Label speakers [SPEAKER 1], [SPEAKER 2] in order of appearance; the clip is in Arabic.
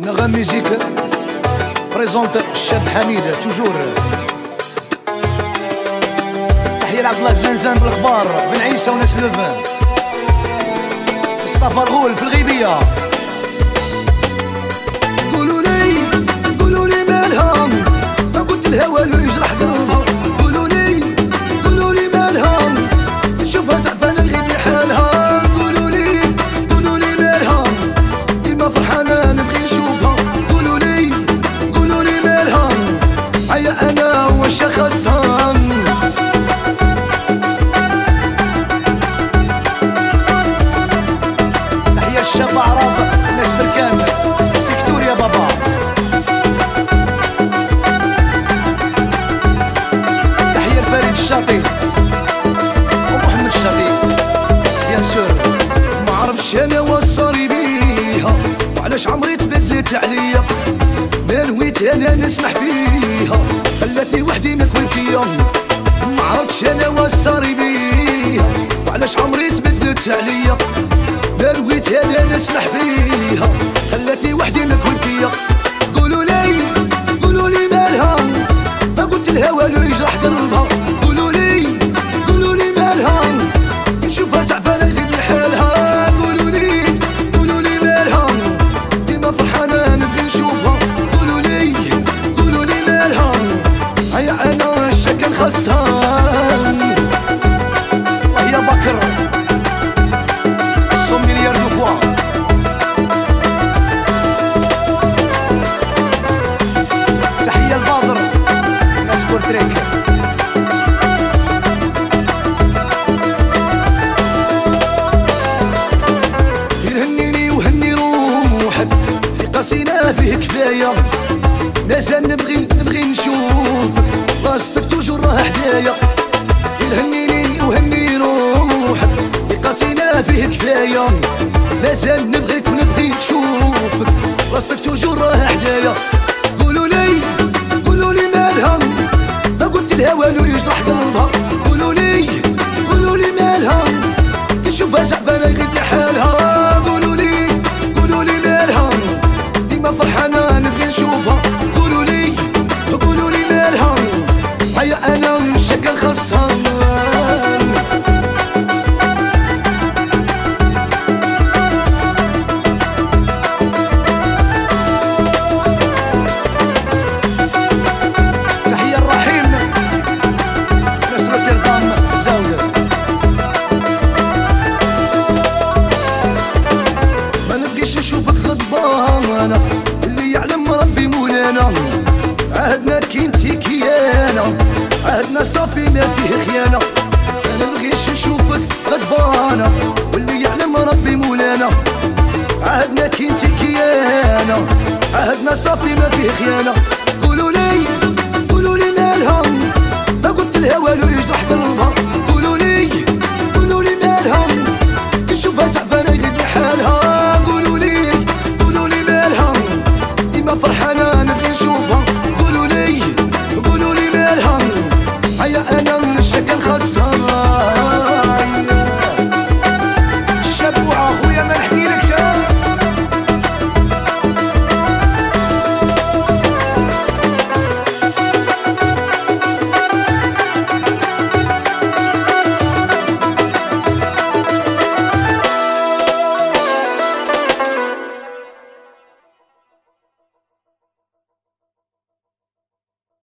[SPEAKER 1] نغم ميوزيك بريزونت الشاب حميد توجور. تحية لعبد الله الزنزان بالاخبار بن عيسى وناس لوفان. مصطفى الغول في الغيبية.
[SPEAKER 2] قولوا لي مالها ما قلت الهوى لو يجرح قلبها. قولوا لي مالها نشوفها زعفانة يغيب حالها. قولوا لي مالها ديما فرحانة نبغي نشوفها. قولوا لي مالها عيا أنا واش خاصها.
[SPEAKER 1] تحية الشاب عرب ناس بركان سكتور يا بابا. تحية الفريد الشاطي ومحمد الشاطي بيان سور.
[SPEAKER 2] ما عرفش انا وصاري بيها وعلاش عمري تبدلت عليا. ما نويت انا نسمح فيها خلاتني وحدي مكويكية. ما عرفتش انا وصاري بيها وعلاش عمري تبدلت عليا. ما نويت انا نسمح فيها خلاتني وحدي مكويكية. قولوا لي مالها ما قلت الهوى لو يجرح قلبها. قولوا لي مالها نشوفها زعفانة يغيب حالها. قولوا لي مالها ديما فرحانة نبغي نشوفها. قولوا لي مالها هيا انا الشكل خاصها.
[SPEAKER 1] وهي بكر 100 مليار دو فوا. تحية البادر ناس كورتريك.
[SPEAKER 2] يهنيني وهني روحك في قصينا فيه كفاية. مازال نبغي نشوفك بلاصتك توجور راه حدايا. يهنيني وهني روحك في قصينا فيه كفاية. مازال نبغيك ونبغي نشوفك بلاصتك توجور راه حدايا. قولوا لي مالها ما قلت الهوى لو يجرح قلبها. قولوا لي مالها نشوفها زعفانة يغيب حالها. قولوا لي مالها ديما فرحانة نبغي نشوفها. قولوا لي مالها هيا انا شكل خاصها.
[SPEAKER 1] تحية الرحيم ناس روتردام الزاوية.
[SPEAKER 2] ما نبغيش نشوفك غضبانة اللي يعلم ربي مولانا. عهدنا كنتي كيانة عهدنا صافي ما فيه خيانة. ما نبغيش نشوفك غضبانة واللي يعلم ربي مولانا. عهدنا كنتي كيانة عهدنا صافي ما فيه خيانة. قولوا لي مالها ما قلت الهوى لو يجرح قلبها.